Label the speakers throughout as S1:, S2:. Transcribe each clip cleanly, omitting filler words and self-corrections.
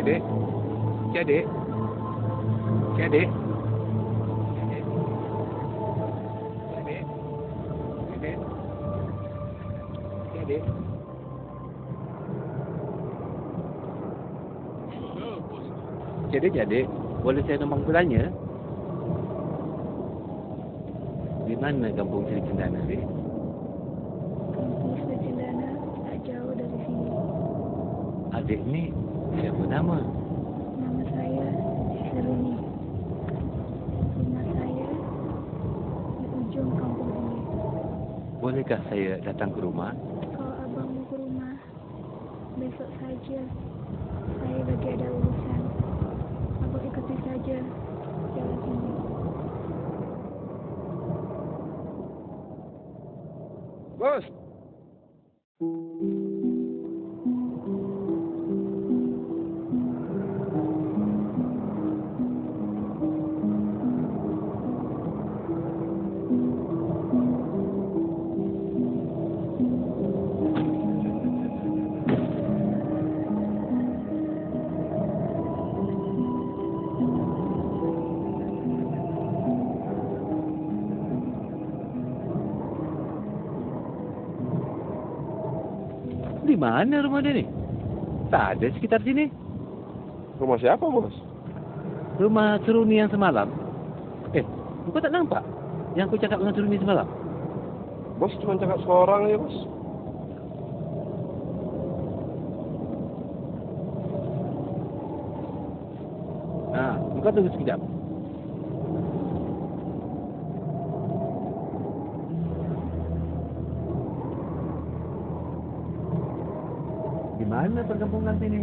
S1: Cik Adik. Cik Adik. Jadi, boleh saya numpang bertanya? Di mana kampung Seri Cendana, Adik?
S2: Kampung Seri Cendana tak jauh dari sini.
S1: Adik ni siapa nama?
S2: Nama saya Seruni. Rumah saya di ujung kampung ini.
S1: Bolehkah saya datang ke rumah?
S2: Kalau abang mau ke rumah, besok saja. Saya lagi ada urusan. Abang ikuti saja jalan ini.
S1: Bos! Di mana rumah dia ni? Tak ada sekitar sini.
S3: Rumah siapa, Bos?
S1: Rumah Seruni yang semalam. Kau tak nampak yang aku cakap dengan Seruni semalam?
S3: Bos cuma cakap seorang aja, Bos.
S1: Kau tunggu sekejap. Di mana perkampungan sini?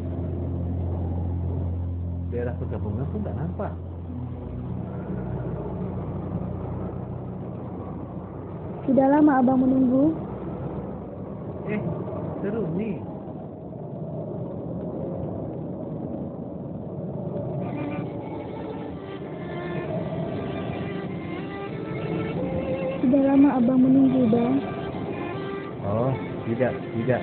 S1: Daerah perkampungan pun tak nampak.
S2: Sudah lama abang menunggu.
S1: Seruni.
S2: Sudah lama abang menunggu, bang.
S1: Oh, tidak.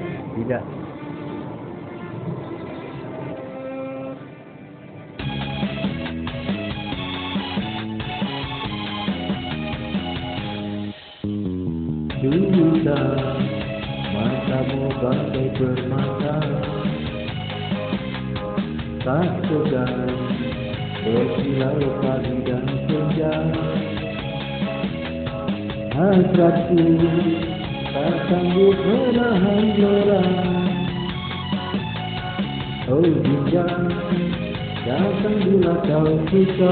S1: Sudah, matamu bagai permata, tak segan berkilau pagi dan senja. Hasratku tak sanggup menahan gelora. Oh hingga datang bila kau suka.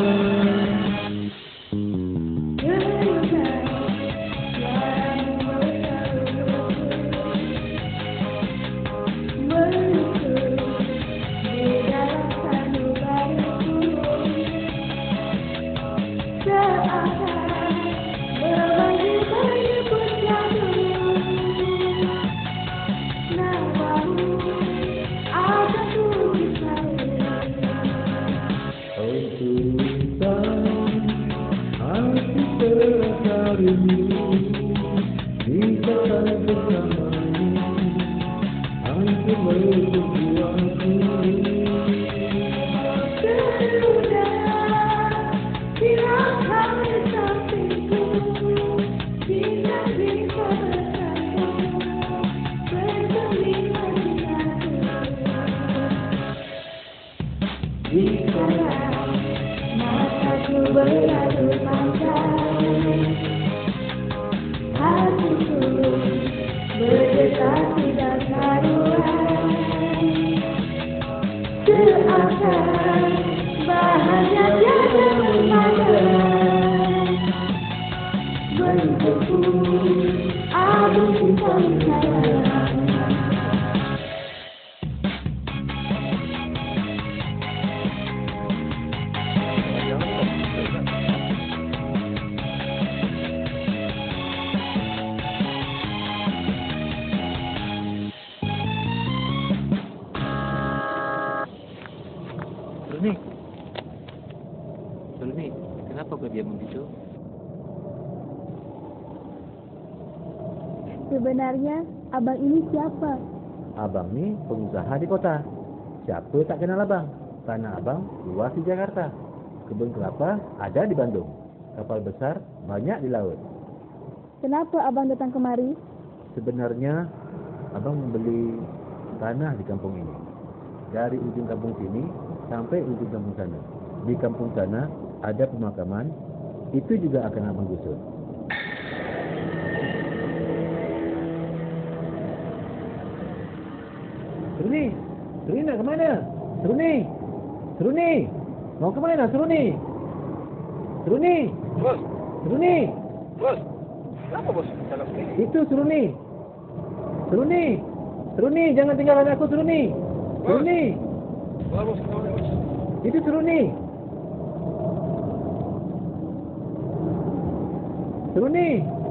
S1: Seruni, kenapa kau diam begitu?
S2: Sebenarnya abang ini siapa?
S1: Abang ni pengusaha di kota. Siapa tak kenal abang? Tanah abang luas di Jakarta. Kebun kelapa ada di Bandung. Kapal besar banyak di laut.
S2: Kenapa abang datang kemari?
S1: Sebenarnya abang membeli tanah di kampung ini. Dari ujung kampung sini sampai ujung kampung sana. Di kampung sana ada pemakaman. Itu juga akan abang gusur. Seruni! Seruni nak ke mana? Seruni! Seruni! Mau ke mana Seruni? Seruni!
S3: Bos,
S1: Seruni!
S3: bos. Kenapa bos cakap sendiri?
S1: Itu Seruni! Seruni! Seruni! Jangan tinggalkan aku Seruni! Seruni!
S3: Wah, bos, kenapa bos?
S1: Itu Seruni! Seruni!